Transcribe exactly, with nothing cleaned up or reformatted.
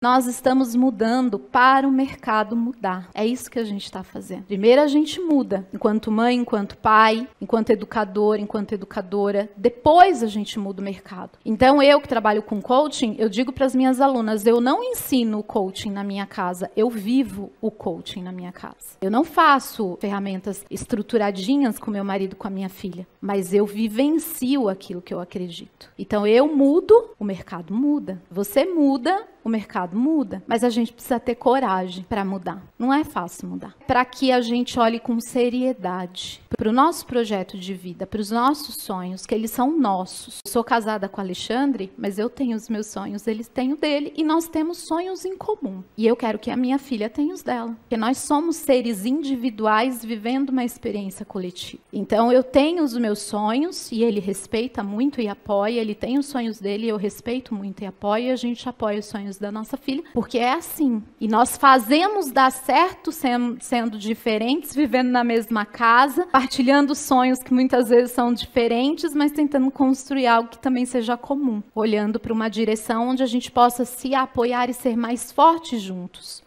Nós estamos mudando para o mercado mudar. É isso que a gente está fazendo. Primeiro a gente muda, enquanto mãe, enquanto pai, enquanto educador, enquanto educadora. Depois a gente muda o mercado. Então eu que trabalho com coaching, eu digo para as minhas alunas, eu não ensino o coaching na minha casa, eu vivo o coaching na minha casa. Eu não faço ferramentas estruturadinhas com meu marido, com a minha filha, mas eu vivencio aquilo que eu acredito. Então eu mudo, o mercado muda. Você muda, o mercado muda, mas a gente precisa ter coragem para mudar. Não é fácil mudar. Para que a gente olhe com seriedade para o nosso projeto de vida, para os nossos sonhos, que eles são nossos. Eu sou casada com o Alexandre, mas eu tenho os meus sonhos, eles têm o dele, e nós temos sonhos em comum. E eu quero que a minha filha tenha os dela. Porque nós somos seres individuais vivendo uma experiência coletiva. Então eu tenho os meus sonhos, e ele respeita muito e apoia, ele tem os sonhos dele, e eu respeito muito e apoio, e a gente apoia os sonhos da nossa filha, porque é assim. E nós fazemos dar certo sendo, sendo diferentes, vivendo na mesma casa, partilhando sonhos que muitas vezes são diferentes, mas tentando construir algo que também seja comum, olhando para uma direção onde a gente possa se apoiar e ser mais fortes juntos.